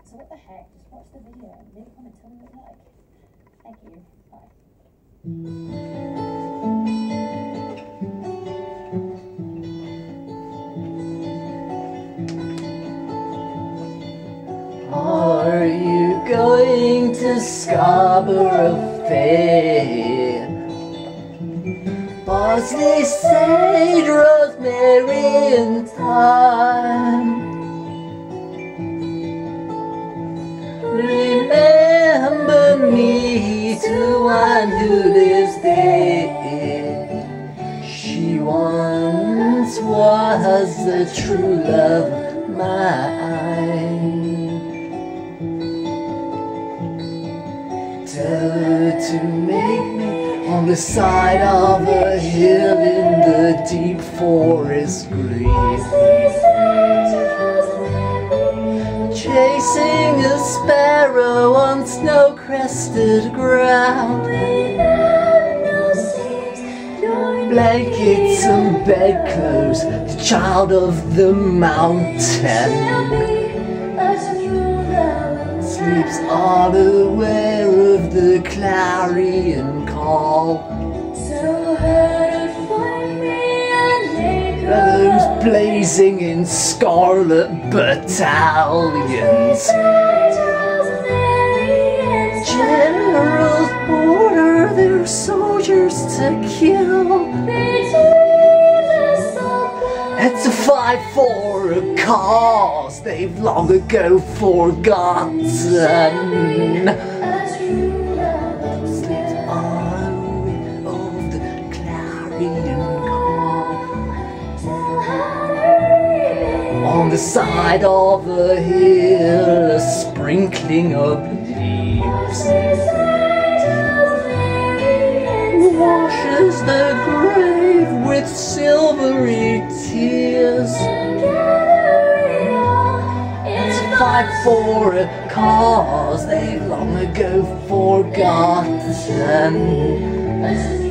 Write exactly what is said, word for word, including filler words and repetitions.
So what the heck? Just watch the video and leave a comment, tell me what you like. Thank you. Bye. Are you going to Scarborough Fair? Parsley, sage, rosemary and thyme. Remember me to one who lives there. She once was a true love of mine. Tell her to make me on the side of a hill in the deep forest green, chasing a sparrow on snow-crested ground. Blankets and bedclothes, the child of the mountain, sleeps unaware of the clarion call. Those blazing in scarlet battalions, generals order their soldiers to kill, and to fight for a cause they've long ago forgotten. On the side of a hill, a sprinkling of leaves washes the grave with silvery tears. To fight for a cause they've long ago forgotten.